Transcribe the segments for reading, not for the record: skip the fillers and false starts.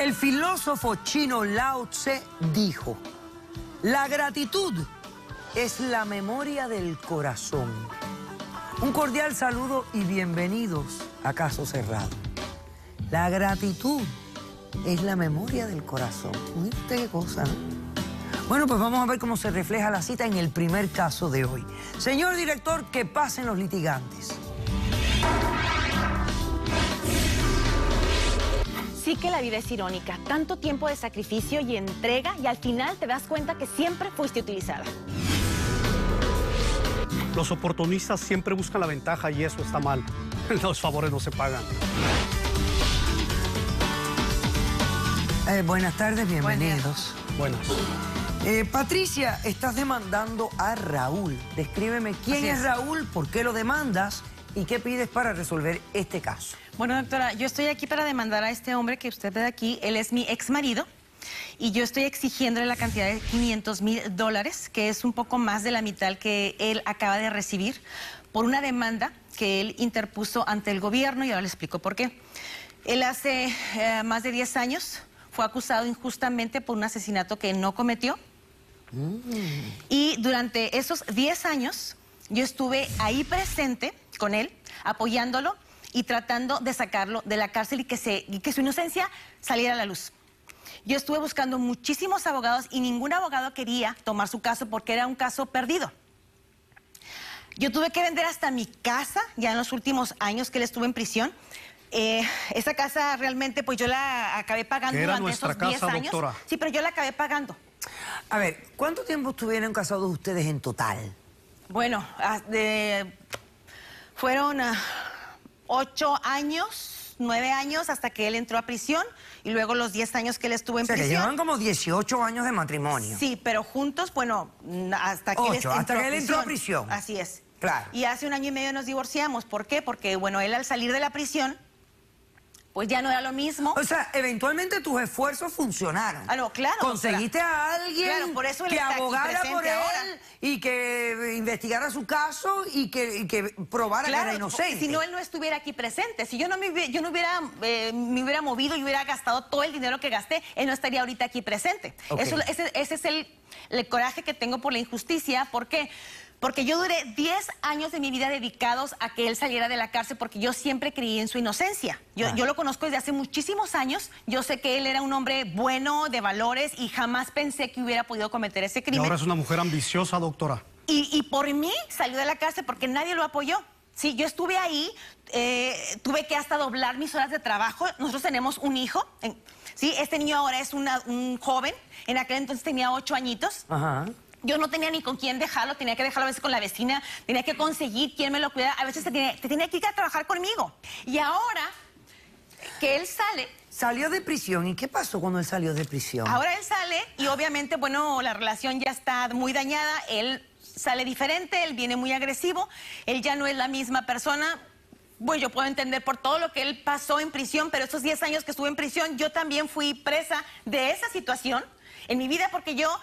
El filósofo chino Lao Tse dijo: la gratitud es la memoria del corazón. Un cordial saludo y bienvenidos a Caso Cerrado. La gratitud es la memoria del corazón. Mire usted qué cosa, ¿no? Bueno, pues vamos a ver cómo se refleja la cita en el primer caso de hoy. Señor director, que pasen los litigantes. Sí que la vida es irónica. Tanto tiempo de sacrificio y entrega y al final te das cuenta que siempre fuiste utilizada. Los oportunistas siempre buscan la ventaja y eso está mal. Los favores no se pagan. Buenas tardes, bienvenidos. Buenas. Patricia, estás demandando a Raúl. Descríbeme quién es Raúl, por qué lo demandas y qué pides para resolver este caso. Bueno, doctora, yo estoy aquí para demandar a este hombre que usted ve aquí. Él es mi ex marido y yo estoy exigiéndole la cantidad de $500,000, que es un poco más de la mitad que él acaba de recibir, por una demanda que él interpuso ante el gobierno, y ahora le explico por qué. Él hace más de 10 años fue acusado injustamente por un asesinato que no cometió. Y durante esos 10 años yo estuve ahí presente con él, apoyándolo y tratando de sacarlo de la cárcel y que su inocencia saliera a la luz. Yo estuve buscando muchísimos abogados y ningún abogado quería tomar su caso porque era un caso perdido. Yo tuve que vender hasta mi casa ya en los últimos años que él estuvo en prisión. Esa casa realmente pues yo la acabé pagando durante esos 10 años. Doctora. Sí, pero yo la acabé pagando. A ver, ¿cuánto tiempo estuvieron casados ustedes en total? Bueno, fueron 8 años, 9 años hasta que él entró a prisión y luego los 10 años que él estuvo en prisión. O sea, que llevan como 18 años de matrimonio. Sí, pero juntos, bueno, hasta que él entró a prisión. Así es. Claro. Y hace 1 año y medio nos divorciamos. ¿Por qué? Porque, bueno, él al salir de la prisión, pues ya no era lo mismo. O sea, eventualmente tus esfuerzos funcionaron. Ah, no, claro. Conseguiste a alguien por eso que abogara por él ahora y que investigara su caso y que probara que era inocente. Si no, él no estuviera aquí presente. Si yo no me hubiera movido y hubiera gastado todo el dinero que gasté, él no estaría ahorita aquí presente. Okay. Ese es el coraje que tengo por la injusticia. ¿Por qué? Porque yo duré 10 años de mi vida dedicados a que él saliera de la cárcel porque yo siempre creí en su inocencia. Yo lo conozco desde hace muchísimos años. Yo sé que él era un hombre bueno, de valores, y jamás pensé que hubiera podido cometer ese crimen. Y ahora es una mujer ambiciosa, doctora. Y por mí salió de la cárcel porque nadie lo apoyó. Sí, yo estuve ahí, tuve que hasta doblar mis horas de trabajo. Nosotros tenemos un hijo. Sí, este niño ahora es un joven. En aquel entonces tenía 8 añitos. Ajá. Yo no tenía ni con quién dejarlo, tenía que dejarlo a veces con la vecina, tenía que conseguir quien me lo cuidara, a veces te tenía que ir a trabajar conmigo. Y ahora que él sale... Salió de prisión, ¿y qué pasó cuando él salió de prisión? Ahora él sale y obviamente, bueno, la relación ya está muy dañada, él sale diferente, él viene muy agresivo, él ya no es la misma persona. Bueno, yo puedo entender por todo lo que él pasó en prisión, pero esos 10 años que estuve en prisión, yo también fui presa de esa situación en mi vida porque yo...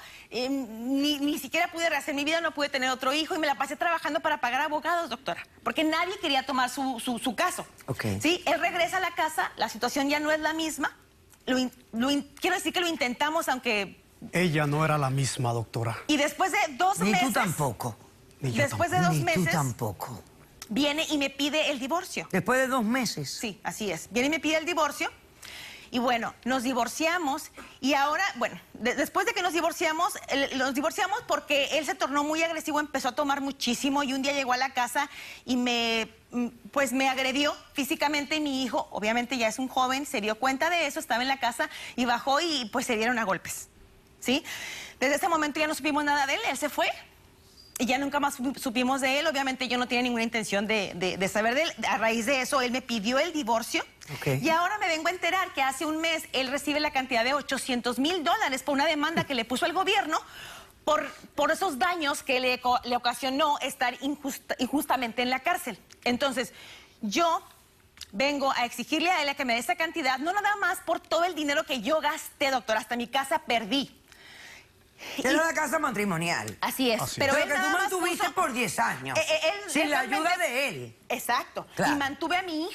ni siquiera pude rehacer mi vida, no pude tener otro hijo y me la pasé trabajando para pagar abogados, doctora, porque nadie quería tomar su caso. Okay. Sí, él regresa a la casa, la situación ya no es la misma. Quiero decir que lo intentamos, aunque... Ella no era la misma, doctora. Y después de 2 meses... Ni tú tampoco. Después de 2 meses... Ni tú tampoco. Viene y me pide el divorcio. ¿Después de 2 meses? Sí, así es. Viene y me pide el divorcio. Y bueno, nos divorciamos y ahora, bueno, después de que nos divorciamos porque él se tornó muy agresivo, empezó a tomar muchísimo y un día llegó a la casa y me agredió físicamente y mi hijo, obviamente ya es un joven, se dio cuenta de eso, estaba en la casa y bajó y pues se dieron a golpes, ¿sí? Desde ese momento ya no supimos nada de él, él se fue. Y ya nunca más supimos de él. Obviamente yo no tenía ninguna intención de saber de él. A raíz de eso, él me pidió el divorcio. Okay. Y ahora me vengo a enterar que hace un mes él recibe la cantidad de $800,000 por una demanda que le puso al gobierno por esos daños que le ocasionó estar injustamente en la cárcel. Entonces, yo vengo a exigirle a él a que me dé esa cantidad, no nada más por todo el dinero que yo gasté, doctor, hasta mi casa perdí. Era la casa matrimonial. Así es. Pero que tú mantuviste por 10 años. Sin la ayuda de él. Exacto. Claro. Y mantuve a mi hijo.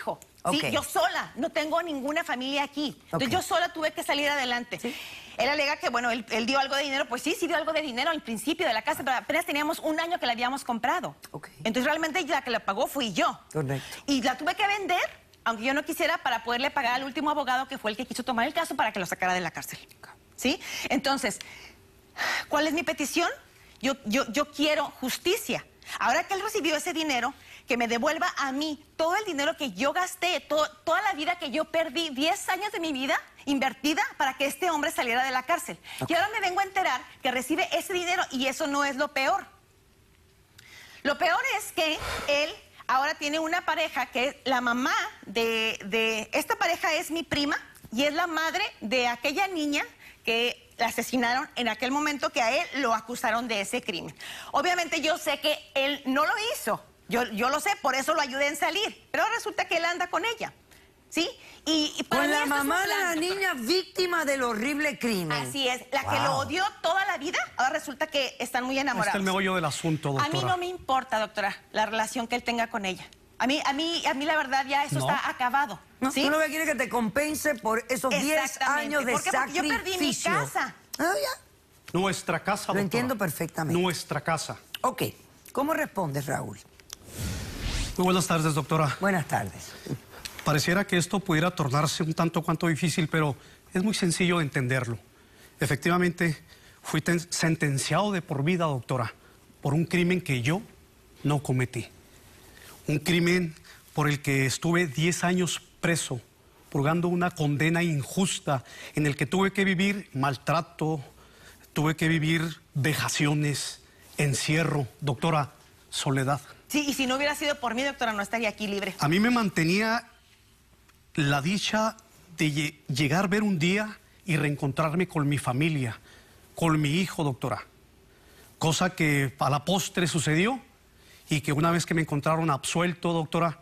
Ok. ¿sí? Yo sola, no tengo ninguna familia aquí. Entonces yo sola tuve que salir adelante. ¿Sí? Él alega que, bueno, él dio algo de dinero. Pues sí dio algo de dinero al principio de la casa, pero apenas teníamos 1 año que la habíamos comprado. Ok. Entonces realmente la que la pagó fui yo. Correcto. Y la tuve que vender, aunque yo no quisiera, para poderle pagar al último abogado que fue el que quiso tomar el caso para que lo sacara de la cárcel. ¿Sí? Entonces, ¿cuál es mi petición? Yo quiero justicia. Ahora que él recibió ese dinero, que me devuelva a mí todo el dinero que yo gasté, toda la vida que yo perdí, 10 años de mi vida invertida para que este hombre saliera de la cárcel. Y ahora me vengo a enterar que recibe ese dinero y eso no es lo peor. Lo peor es que él ahora tiene una pareja que es la mamá de esta pareja es mi prima y es la madre de aquella niña que la asesinaron en aquel momento, que a él lo acusaron de ese crimen. Obviamente yo sé que él no lo hizo, yo lo sé, por eso lo ayudé en salir, pero resulta que él anda con ella, ¿sí? Y para Con mí la esto es un mamá de plan. la niña víctima del horrible crimen. Así es, la que lo odió toda la vida, ahora resulta que están muy enamorados. Este es el meollo del asunto, doctora. A mí no me importa, doctora, la relación que él tenga con ella. A mí la verdad ya eso ¿No? está acabado. No, ¿sí? tú lo que quieres es que te compense por esos 10 Exactamente. años de ¿Por qué? Porque yo perdí mi sacrificio. casa. Ah, ya. Nuestra casa, doctora. Lo entiendo perfectamente. Nuestra casa. Ok. ¿Cómo respondes, Raúl? Muy buenas tardes, doctora. Buenas tardes. Pareciera que esto pudiera tornarse un tanto cuanto difícil, pero es muy sencillo de entenderlo. Efectivamente, fui sentenciado de por vida, doctora, por un crimen que yo no cometí. Un crimen por el que estuve 10 años preso, purgando una condena injusta en el que tuve que vivir maltrato, tuve que vivir vejaciones, encierro, doctora, soledad. Sí, y si no hubiera sido por mí, doctora, no estaría aquí libre. A mí me mantenía la dicha de llegar a ver un día y reencontrarme con mi familia, con mi hijo, doctora. Cosa que a la postre sucedió y que una vez que me encontraron absuelto, doctora,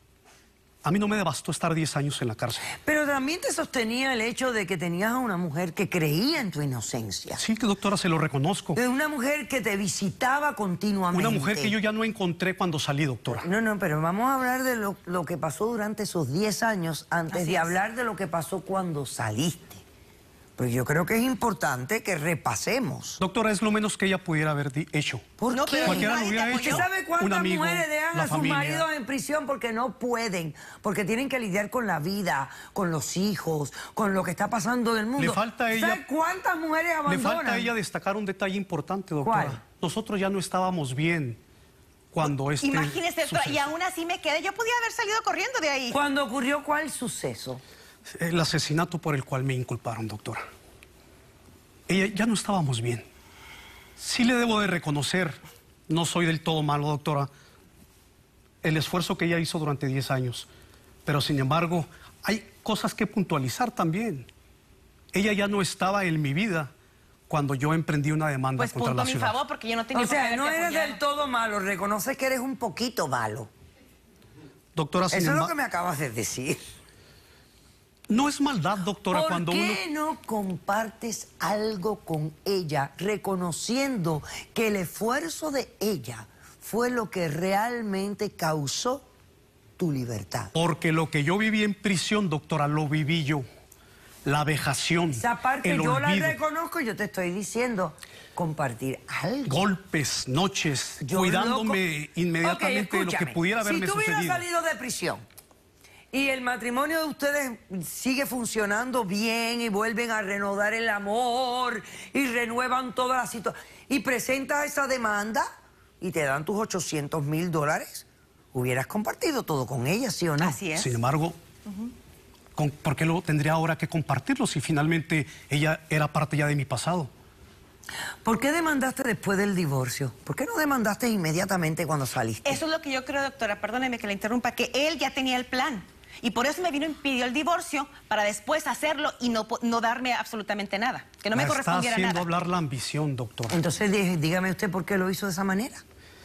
a mí no me bastó estar 10 años en la cárcel. Pero también te sostenía el hecho de que tenías a una mujer que creía en tu inocencia. Sí, que doctora, se lo reconozco. Una mujer que te visitaba continuamente. Una mujer que yo ya no encontré cuando salí, doctora. No, pero vamos a hablar de lo que pasó durante esos 10 años antes Así de es. hablar de lo que pasó cuando saliste. Porque yo creo que es importante que repasemos. Doctora, es lo menos que ella pudiera haber hecho. ¿Por No, qué? pero Cualquiera lo nadie te hubiera apoyó. ¿Usted hecho. sabe cuántas Un amigo, mujeres dejan la a sus familia. maridos en prisión porque no pueden? Porque tienen que lidiar con la vida, con los hijos, con lo que está pasando en el mundo. Le falta a ella- ¿Sabe cuántas mujeres Le abandonan? falta a ella destacar un detalle importante, doctora. ¿Cuál? Nosotros ya no estábamos bien cuando Imagínese, doctora, y suceso. aún así me quedé. Yo podía haber salido corriendo de ahí. ¿Cuándo ocurrió cuál suceso? El asesinato por el cual me inculparon, doctora. Ella ya no estábamos bien. Sí le debo de reconocer, no soy del todo malo, doctora, el esfuerzo que ella hizo durante 10 años. Pero sin embargo, hay cosas que puntualizar también. Ella ya no estaba en mi vida cuando yo emprendí una demanda Pues contra punto a la mi ciudad. favor, porque yo no tenía O sea, por qué no haberte eres apoyado. del todo malo, reconoces que eres un poquito malo. Doctora, sin Eso es lo embargo, que me acabas de decir. no es maldad, doctora, ¿Por cuando qué no compartes algo con ella, reconociendo que el esfuerzo de ella fue lo que realmente causó tu libertad? Porque lo que yo viví en prisión, doctora, lo viví yo. La vejación, Esa parte el yo la olvido, reconozco, yo te estoy diciendo, compartir algo. golpes, noches, Yo cuidándome loco. inmediatamente Ok, de lo que escúchame. pudiera haberme Si tú hubieras sucedido. salido de prisión y el matrimonio de ustedes sigue funcionando bien y vuelven a renovar el amor y renuevan toda la situación y presentas esa demanda y te dan tus $800,000, hubieras compartido todo con ella, ¿sí o no? Así es. Sin embargo, ¿por qué lo tendría ahora que compartirlo si finalmente ella era parte ya de mi pasado? ¿Por qué demandaste después del divorcio? ¿Por qué no demandaste inmediatamente cuando saliste? Eso es lo que yo creo, doctora, perdóneme que la interrumpa, que él ya tenía el plan. Y por eso me vino y pidió el divorcio para después hacerlo y no darme absolutamente nada. Que no me La está correspondiera haciendo nada. hablar la ambición, doctora. Entonces dígame usted por qué lo hizo de esa manera.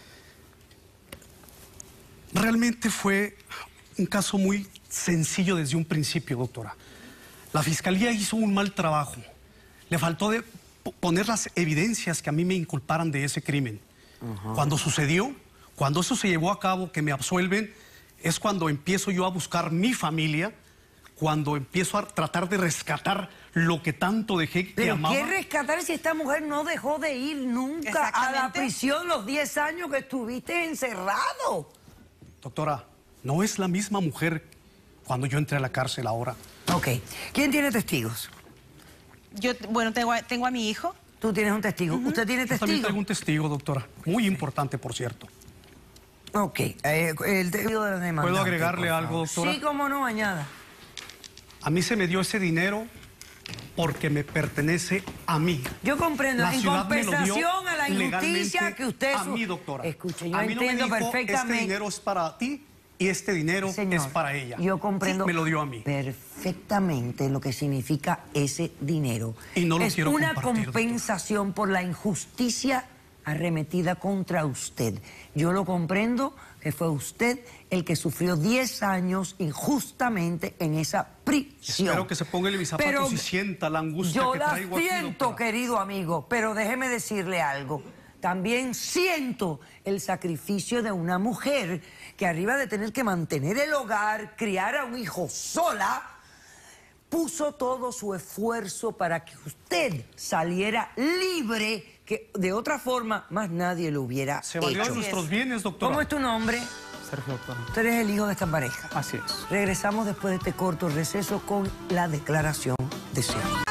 Realmente fue un caso muy sencillo desde un principio, doctora. La fiscalía hizo un mal trabajo. Le faltó de poner las evidencias que a mí me inculparan de ese crimen. Cuando sucedió, cuando eso se llevó a cabo, que me absuelven, es cuando empiezo yo a buscar mi familia, cuando empiezo a tratar de rescatar lo que tanto dejé que Pero amaba. ¿qué rescatar si esta mujer no dejó de ir nunca a la prisión los 10 años que estuviste encerrado? Doctora, no es la misma mujer cuando yo entré a la cárcel ahora. Ok. ¿Quién tiene testigos? Yo, bueno, tengo a mi hijo. Tú tienes un testigo. ¿Usted tiene Yo también testigo? tengo un testigo, doctora. Muy importante, por cierto. Ok. El testigo de la demanda. ¿Puedo agregarle algo, doctora? Sí, cómo no, añada. A mí se me dio ese dinero porque me pertenece a mí. Yo comprendo, La en ciudad me lo dio compensación a la injusticia legalmente que usted... a mí, doctora. Escuche, yo a mí no entiendo me dijo, perfectamente... este dinero es para ti y este dinero Señor, es para ella. Yo comprendo Sí, me lo dio a mí. perfectamente lo que significa ese dinero. Y no lo es quiero una compartir, compensación por la injusticia arremetida contra usted. Yo lo comprendo que fue usted el que sufrió 10 años injustamente en esa prisión. Espero que se ponga en mis zapatos Pero y sienta la angustia yo que la traigo aquí, siento, doctora. querido amigo, pero déjeme decirle algo. También siento el sacrificio de una mujer que arriba de tener que mantener el hogar, criar a un hijo sola, puso todo su esfuerzo para que usted saliera libre, que de otra forma más nadie lo hubiera Se valió de hecho. nuestros bienes, doctora. ¿Cómo es tu nombre? Sergio, doctora. Tú eres el hijo de esta pareja. Así es. Regresamos después de este corto receso con la declaración de cierre.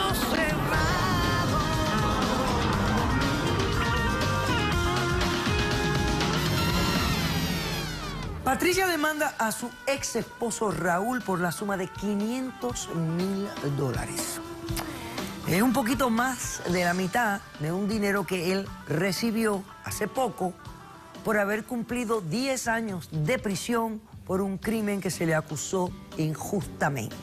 Patricia demanda a su ex esposo Raúl por la suma de $500,000. Es un poquito más de la mitad de un dinero que él recibió hace poco por haber cumplido 10 años de prisión por un crimen que se le acusó injustamente.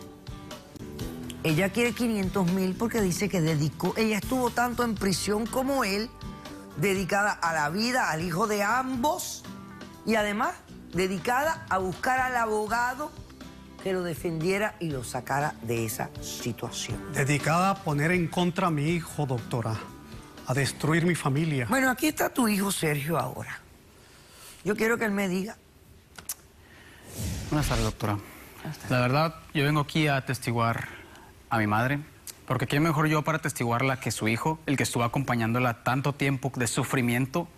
Ella quiere 500,000 porque dice que ella estuvo tanto en prisión como él, dedicada a la vida, al hijo de ambos y además dedicada a buscar al abogado que lo defendiera y lo sacara de esa situación. Dedicada a poner en contra a mi hijo, doctora. A destruir mi familia. Bueno, aquí está tu hijo Sergio ahora. Yo quiero que él me diga. Buenas tardes, doctora. La verdad, yo vengo aquí a atestiguar a mi madre, porque ¿quién mejor yo para atestiguarla que su hijo, el que estuvo acompañándola tanto tiempo de sufrimiento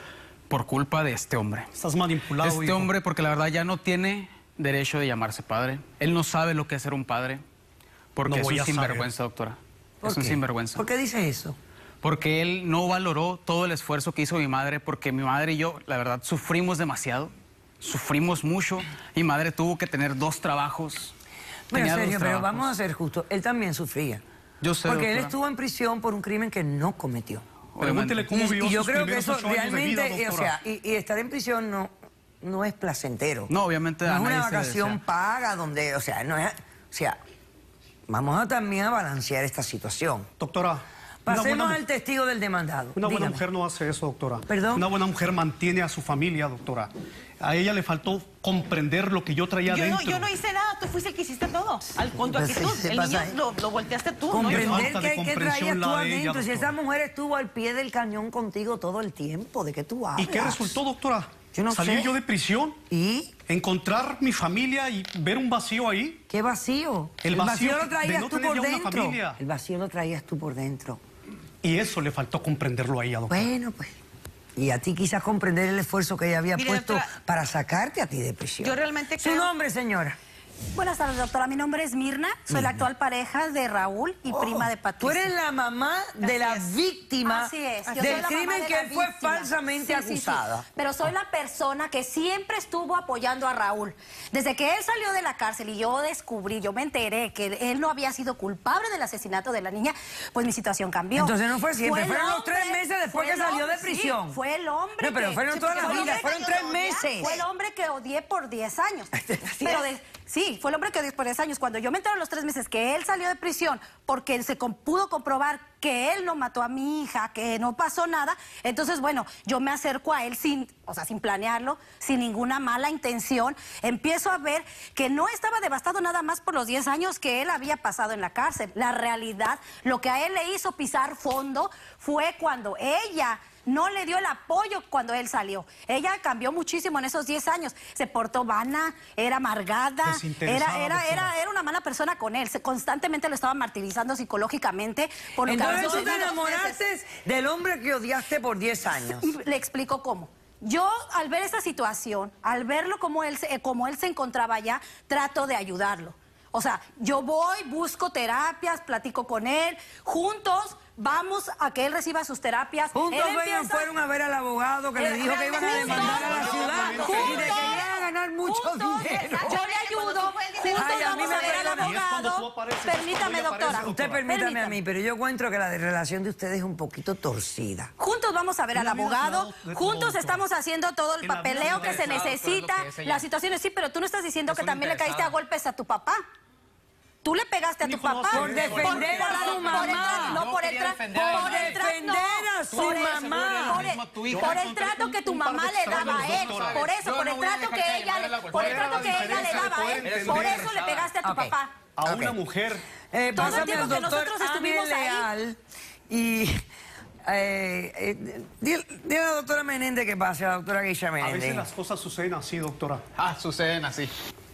por culpa de este hombre? Estás manipulado, Este hijo. hombre, porque la verdad ya no tiene derecho de llamarse padre. Él no sabe lo que es ser un padre, porque No es voy un a saber. sinvergüenza, doctora. ¿Por Es un qué? sinvergüenza. ¿Por qué dices eso? Porque él no valoró todo el esfuerzo que hizo mi madre, porque mi madre y yo, la verdad, sufrimos demasiado, sufrimos mucho. Mi madre tuvo que tener 2 trabajos. Bueno, Tenía 2 Sergio, pero trabajos. vamos a ser justos. Él también sufría. Yo sé, Porque él doctora. estuvo en prisión por un crimen que no cometió. Pregúntele cómo Y vivió yo sus creo que primeros eso 8 años de vida, realmente, o doctora. sea, y estar en prisión no es placentero. No, obviamente No a es una nadie se le vacación desea. paga donde, o sea, no es, o sea, vamos a también a balancear esta situación. Doctora, Pasemos al testigo del demandado. una buena Dígame. mujer no hace eso, doctora. ¿Perdón? Una buena mujer mantiene a su familia, doctora. A ella le faltó comprender lo que yo traía dentro. Yo no hice nada, tú fuiste el que hiciste todo. Con tu Pues, actitud. se El pasa, niño ¿eh? lo volteaste tú, ¿no? Comprender falta de qué comprensión traías tú la de ella, adentro. Si esa doctora. mujer estuvo al pie del cañón contigo todo el tiempo, ¿de qué tú hablas? ¿Y qué resultó, doctora? Yo no Salir sé. yo de prisión, ¿Y encontrar mi familia y ver un vacío ahí. qué vacío? El vacío lo de traías no tú tener por ya una dentro. familia. El vacío lo traías tú por dentro. Y eso le faltó comprenderlo a ella, doctora. Bueno, pues. Y a ti quizás comprender el esfuerzo que ella había Mire, puesto doctora, para sacarte a ti de prisión. yo realmente ¿Su creo- nombre, señora? Buenas tardes, doctora. Mi nombre es Mirna. Soy la actual pareja de Raúl y prima de Patricia. Tú eres la mamá de la es. víctima Así es. Yo soy del la crimen mamá de que la él fue víctima. falsamente Sí, sí, sí. acusada. Pero soy la persona que siempre estuvo apoyando a Raúl. Desde que él salió de la cárcel y yo me enteré que él no había sido culpable del asesinato de la niña, pues mi situación cambió. Entonces no fue siempre, el fueron los 3 meses después fue que el salió de hombre, prisión. sí, fue el hombre No, pero que... fueron toda la fue el vida, hombre fueron que 3 yo meses. Fue el hombre que odié por 10 años. Pero Sí, fue el hombre que odié por 10 años. Cuando yo me enteré a los 3 meses que él salió de prisión porque pudo comprobar que él no mató a mi hija, que no pasó nada, entonces, bueno, yo me acerco a él sin planearlo, sin ninguna mala intención. Empiezo a ver que no estaba devastado nada más por los 10 años que él había pasado en la cárcel. La realidad, lo que a él le hizo pisar fondo fue cuando ella no le dio el apoyo cuando él salió. Ella cambió muchísimo en esos 10 años. Se portó vana, era amargada, era una mala persona con él. Constantemente lo estaba martirizando psicológicamente. Por lo que Entonces tú te sucedido enamoraste del hombre que odiaste por 10 años. Le explico cómo. Yo, al ver esa situación, al verlo como él se encontraba allá, trato de ayudarlo. O sea, yo voy, busco terapias, platico con él, juntos vamos a que él reciba sus terapias. Juntos fueron a ver al abogado que le dijo que iban a demandar a la ciudad y de que iban a ganar mucho dinero. Yo le ayudo, juntos vamos a ver al abogado. Permítame, doctora. Usted permítame a mí, pero yo encuentro que la relación de ustedes es un poquito torcida. Juntos vamos a ver al abogado, juntos estamos haciendo todo el papeleo que se necesita, las situaciones, sí, pero tú no estás diciendo que también le caíste a golpes a tu papá. Tú le pegaste a tu papá. Por defender a su mamá. No, por el trato. Por defender a su mamá. Por el trato que tu mamá le daba a él. Por eso, por el trato que ella le daba a él. Por eso le pegaste a tu papá. A una mujer. Todo el tiempo que nosotros estuvimos ahí. Y dile a la doctora Menéndez que pase, a la doctora Geisha A veces Menéndez. las cosas suceden así, doctora. Suceden así.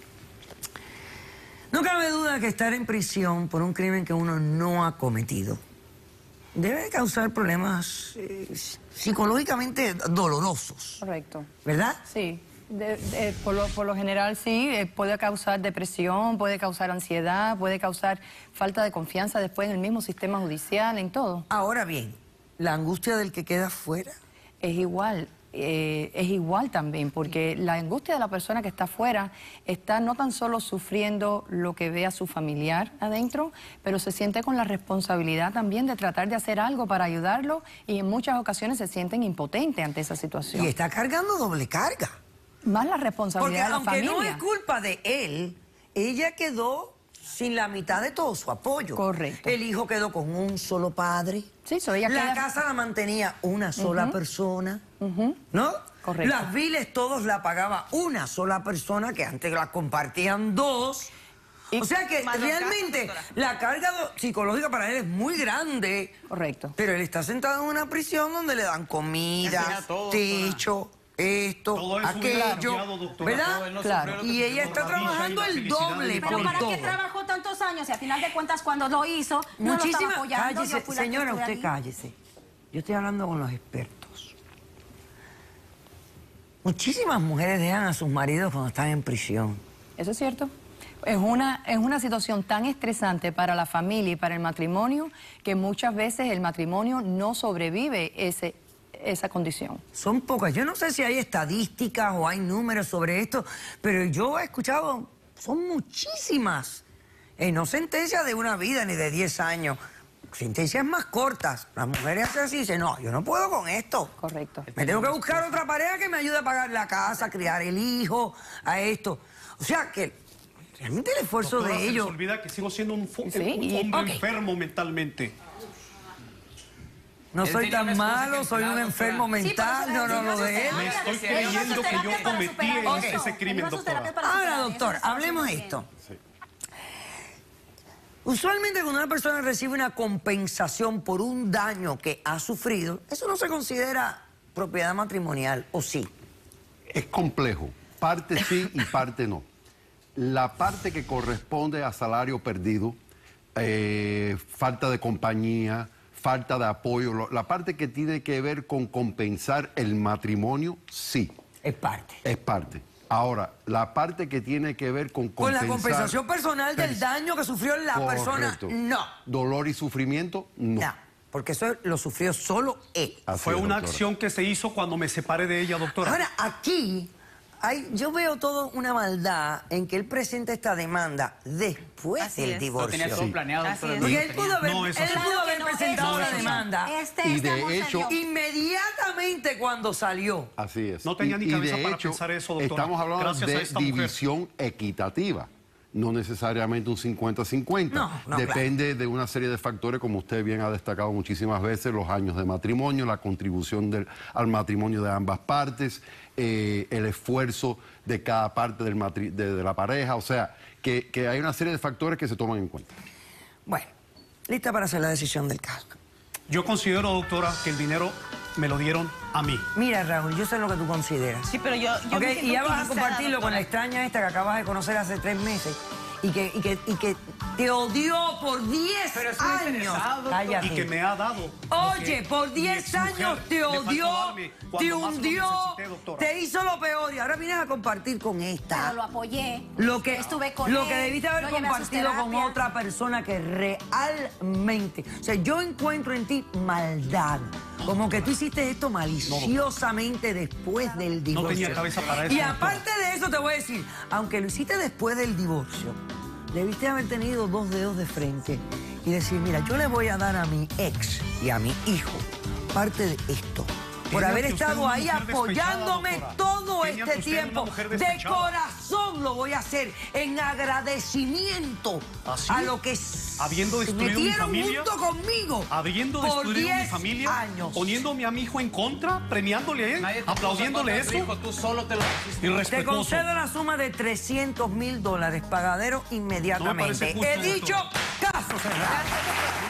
No cabe duda que estar en prisión por un crimen que uno no ha cometido debe causar problemas psicológicamente dolorosos. Correcto. ¿Verdad? Sí. Por lo general sí, puede causar depresión, puede causar ansiedad, puede causar falta de confianza después en el mismo sistema judicial, en todo. Ahora bien, la angustia del que queda fuera. Es igual también, porque la angustia de la persona que está afuera está no tan solo sufriendo lo que ve a su familiar adentro, pero se siente con la responsabilidad también de tratar de hacer algo para ayudarlo y en muchas ocasiones se sienten impotentes ante esa situación. Y está cargando doble carga. Más la Porque responsabilidad de la aunque familia. no es culpa de él, ella quedó sin la mitad de todo su apoyo. Correcto. El hijo quedó con un solo padre. Sí, ella La casa la mantenía una sola persona. ¿No? Correcto. Las biles todos la pagaba una sola persona, que antes la compartían dos. O sea que realmente la carga psicológica para él es muy grande. Correcto. Pero él está sentado en una prisión donde le dan comida, techo, esto, Todo eso aquello, hubiera doctora. ¿verdad? Claro. Y ella está trabajando el doble Pero por ¿para todo. qué trabajó tantos años? Y al final de cuentas, cuando lo hizo, no lo estaba apoyando. Cállese, yo fui la que señora, estuve usted ahí. cállese. Yo estoy hablando con los expertos. Muchísimas mujeres dejan a sus maridos cuando están en prisión. Eso es cierto. Es una situación tan estresante para la familia y para el matrimonio que muchas veces el matrimonio no sobrevive esa condición. Son pocas. Yo no sé si hay estadísticas o hay números sobre esto, pero yo he escuchado, son muchísimas. No sentencias de una vida ni de 10 años. Sentencias más cortas. Las mujeres hacen así y dicen, no, yo no puedo con esto. Correcto. Me tengo que buscar otra pareja que me ayude a pagar la casa, a criar el hijo, a esto. O sea que realmente el esfuerzo Doctora, de se ellos... les olvida que sigo siendo un Sí, hombre enfermo mentalmente. No soy tan malo, soy un enfermo mental, no lo de él. Me estoy creyendo que yo cometí ese crimen, doctora. Ahora, doctor, hablemos de esto. Usualmente cuando una persona recibe una compensación por un daño que ha sufrido, eso no se considera propiedad matrimonial, ¿o sí? Es complejo. Parte sí y parte no. La parte que corresponde a salario perdido, falta de compañía, falta de apoyo, la parte que tiene que ver con compensar el matrimonio, sí. Es parte. Es parte. Ahora, la parte que tiene que ver con Con compensar... la compensación personal del daño que sufrió la persona, Correcto. no. Dolor y sufrimiento, no. No, porque eso lo sufrió solo él. Así Fue es, una doctora. acción que se hizo cuando me separé de ella, doctora. Ahora, aquí yo veo todo una maldad en que él presenta esta demanda después Así del es. Lo tenía divorcio. todo planeado. Así doctora. es. Porque él pudo haber, No es así. él pudo haber Claro que no, presentado eso la no. demanda Y de amor se hecho- dio. inmediatamente cuando salió. Así es. No tenía ni Y cabeza de para hecho, pensar eso, doctora. Estamos hablando Gracias a de esta mujer. división equitativa, no necesariamente un 50-50. No, Depende de una serie de factores, como usted bien ha destacado muchísimas veces, los años de matrimonio, la contribución al matrimonio de ambas partes, el esfuerzo de cada parte de la pareja, o sea, que hay una serie de factores que se toman en cuenta. Bueno, lista para hacer la decisión del caso. Yo considero, doctora, que el dinero me lo dieron a mí. Mira, Raúl, yo sé lo que tú consideras. Sí, pero yo Ok, me siento y ya vas a utilizada, compartirlo con doctora. la extraña esta que acabas de conocer hace 3 meses y que te odió por 10 años. Cállate. Y que me ha dado. Oye, por 10 mi exmujer años te le faltó odió, darme te cuando más lo hundió, necesité, doctora. te hizo lo peor y ahora vienes a compartir con Pero esta. lo apoyé. Lo que, Estuve con lo él, que debiste haber lo llevé a sus compartido con terapias. otra persona que realmente... O sea, yo encuentro en ti maldad. Como que tú hiciste esto maliciosamente después del divorcio. No tenía cabeza para eso, Y doctora. aparte de eso te voy a decir, aunque lo hiciste después del divorcio, debiste haber tenido 2 dedos de frente y decir, mira, yo le voy a dar a mi ex y a mi hijo parte de esto. Por Tenía haber que usted estado una ahí mujer despechada, apoyándome doctora. todo Tenía este que usted una tiempo. mujer De despechada. corazón lo voy a hacer en agradecimiento ¿Así? a lo que Habiendo se destruido mi metieron familia, junto conmigo habiendo por destruido mi 10 familia, años. poniéndome a mi hijo en contra, premiándole a él, aplaudiéndole eso, Tú solo te lo hiciste. Te irrespetuoso. concedo la suma de $300,000, pagadero inmediatamente. No me parece justo, He doctor. dicho, caso cerrado.